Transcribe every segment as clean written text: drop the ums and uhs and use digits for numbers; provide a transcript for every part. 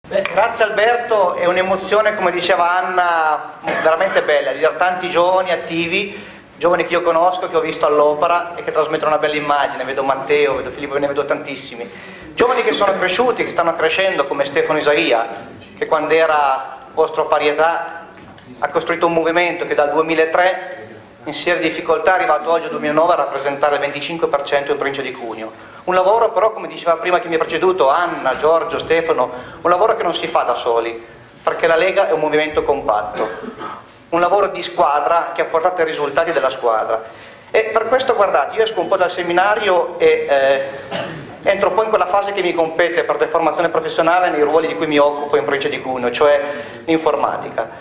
Grazie Alberto, è un'emozione, come diceva Anna, veramente bella, di vedere tanti giovani attivi, giovani che io conosco, che ho visto all'opera e che trasmettono una bella immagine. Vedo Matteo, vedo Filippo, ne vedo tantissimi. Giovani che sono cresciuti, che stanno crescendo, come Stefano Isaia, che quando era vostro pari età ha costruito un movimento che dal 2003 in serie di difficoltà è arrivato oggi al 2009 a rappresentare il 25% in provincia di Cuneo. Un lavoro però, come diceva prima chi mi ha preceduto, Anna, Giorgio, Stefano, un lavoro che non si fa da soli, perché la Lega è un movimento compatto, un lavoro di squadra che ha portato ai risultati della squadra. E per questo, guardate, io esco un po' dal seminario e entro poi in quella fase che mi compete per deformazione professionale nei ruoli di cui mi occupo in provincia di Cuneo, cioè l'informatica.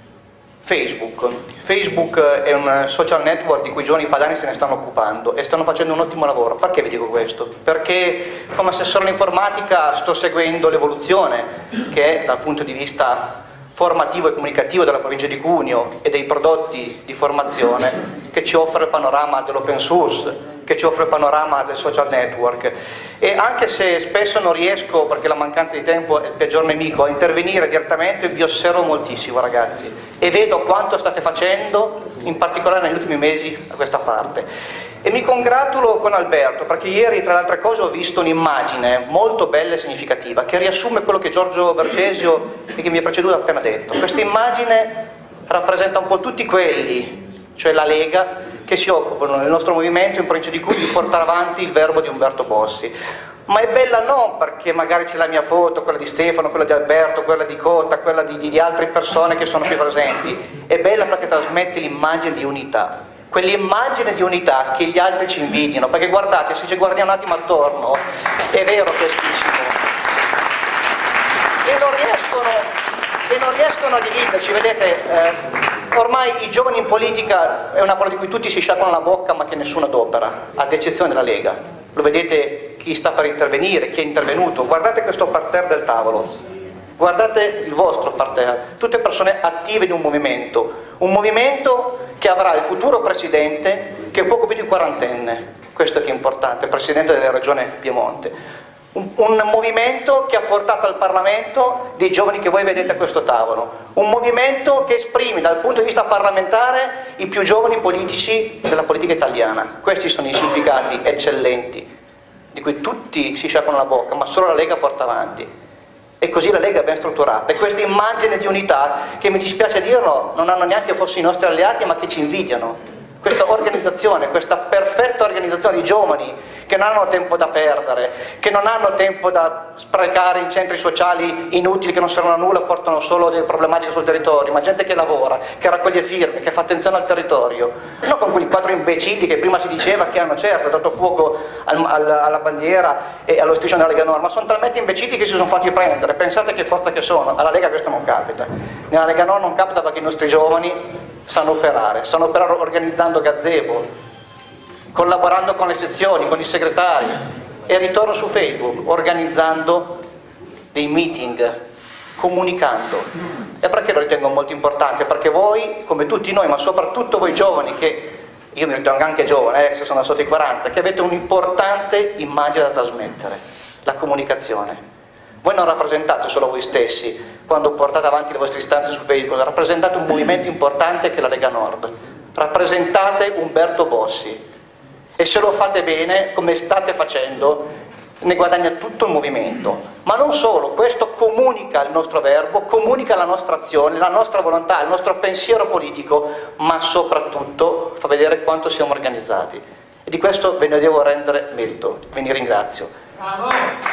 Facebook è un social network di cui i giovani padani se ne stanno occupando e stanno facendo un ottimo lavoro. Perché vi dico questo? Perché come assessore all'informatica sto seguendo l'evoluzione che è dal punto di vista formativo e comunicativo della provincia di Cuneo e dei prodotti di formazione che ci offre il panorama dell'open source, che ci offre il panorama del social network. E anche se spesso non riesco, perché la mancanza di tempo è il peggior nemico, a intervenire direttamente, vi osservo moltissimo ragazzi e vedo quanto state facendo, in particolare negli ultimi mesi a questa parte. E mi congratulo con Alberto perché ieri, tra le altre cose, ho visto un'immagine molto bella e significativa che riassume quello che Giorgio Bercesio e che mi ha preceduto ha appena detto. Questa immagine rappresenta un po' tutti quelli, cioè la Lega, che si occupano nel nostro movimento in provincia di Cuneo di portare avanti il verbo di Umberto Bossi. Ma è bella non perché magari c'è la mia foto, quella di Stefano, quella di Alberto, quella di Cotta, quella di altre persone che sono qui presenti, è bella perché trasmette l'immagine di unità, quell'immagine di unità che gli altri ci invidiano, perché guardate, se ci guardiamo un attimo attorno, è vero che è schissimo, e non riescono a dividerci, vedete. Ormai i giovani in politica è una parola di cui tutti si sciacquano la bocca ma che nessuno adopera, ad eccezione della Lega. Lo vedete chi sta per intervenire, chi è intervenuto. Guardate questo parterre del tavolo, guardate il vostro parterre, tutte persone attive di un movimento che avrà il futuro presidente che è poco più di quarantenne, questo che è importante, presidente della regione Piemonte. Un movimento che ha portato al Parlamento dei giovani che voi vedete a questo tavolo, un movimento che esprime dal punto di vista parlamentare i più giovani politici della politica italiana. Questi sono i significati eccellenti di cui tutti si sciacquano la bocca, ma solo la Lega porta avanti. E così la Lega è ben strutturata. E questa immagine di unità, che mi dispiace dirlo, non hanno neanche forse i nostri alleati, ma che ci invidiano. Questa organizzazione, questa perfetta organizzazione di giovani che non hanno tempo da perdere, che non hanno tempo da sprecare in centri sociali inutili che non servono a nulla, portano solo delle problematiche sul territorio, ma gente che lavora, che raccoglie firme, che fa attenzione al territorio, non con quei 4 imbecilli che prima si diceva che hanno certo dato fuoco alla bandiera e allo striscione della Lega Nord, ma sono talmente imbecilli che si sono fatti prendere. Pensate che forza che sono. Alla Lega questo non capita, nella Lega Nord non capita perché i nostri giovani sanno operare organizzando gazebo, collaborando con le sezioni, con i segretari, e ritorno su Facebook, organizzando dei meeting, comunicando. E perché lo ritengo molto importante? Perché voi, come tutti noi, ma soprattutto voi giovani, che io mi ritengo anche giovane, se sono sotto i 40, che avete un'importante immagine da trasmettere, la comunicazione. Voi non rappresentate solo voi stessi quando portate avanti le vostre istanze su Facebook, rappresentate un movimento importante che è la Lega Nord, rappresentate Umberto Bossi, e se lo fate bene, come state facendo, ne guadagna tutto il movimento. Ma non solo, questo comunica il nostro verbo, comunica la nostra azione, la nostra volontà, il nostro pensiero politico, ma soprattutto fa vedere quanto siamo organizzati. E di questo ve ne devo rendere merito, ve ne ringrazio. Bravo.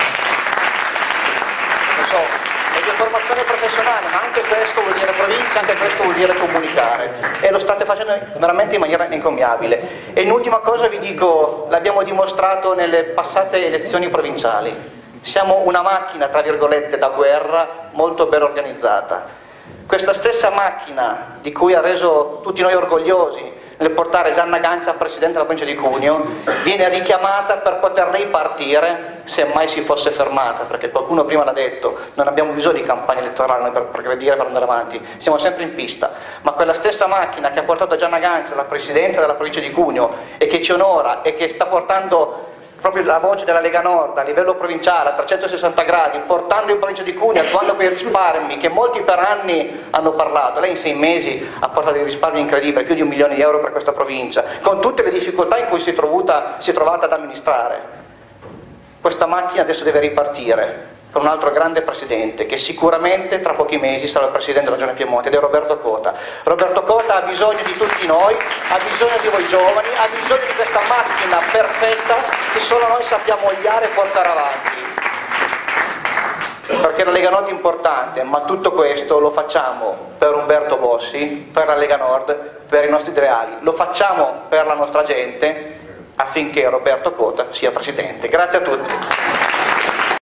Formazione professionale, ma anche questo vuol dire provincia, anche questo vuol dire comunicare, e lo state facendo veramente in maniera encomiabile. E in ultima cosa vi dico, l'abbiamo dimostrato nelle passate elezioni provinciali, siamo una macchina tra virgolette da guerra molto ben organizzata. Questa stessa macchina di cui ha reso tutti noi orgogliosi nel portare Gianna Gancia presidente della provincia di Cuneo viene richiamata per poter ripartire se mai si fosse fermata, perché qualcuno prima l'ha detto, non abbiamo bisogno di campagna elettorale per progredire, per andare avanti, siamo sempre in pista. Ma quella stessa macchina che ha portato Gianna Gancia alla presidenza della provincia di Cuneo e che ci onora e che sta portando proprio la voce della Lega Nord a livello provinciale a 360 gradi, portando in provincia di Cuneo, attuando quei risparmi che molti per anni hanno parlato. Lei in 6 mesi ha portato dei risparmi incredibili, più di 1 milione di euro per questa provincia, con tutte le difficoltà in cui si è trovata ad amministrare. Questa macchina adesso deve ripartire con un altro grande presidente che sicuramente tra pochi mesi sarà il presidente della Regione Piemonte, ed è Roberto Cota. Roberto Cota ha bisogno di tutti noi, ha bisogno di voi giovani, ha bisogno di questa macchina perfetta che solo noi sappiamo guiare e portare avanti. Perché la Lega Nord è importante, ma tutto questo lo facciamo per Umberto Bossi, per la Lega Nord, per i nostri ideali, lo facciamo per la nostra gente affinché Roberto Cota sia presidente. Grazie a tutti.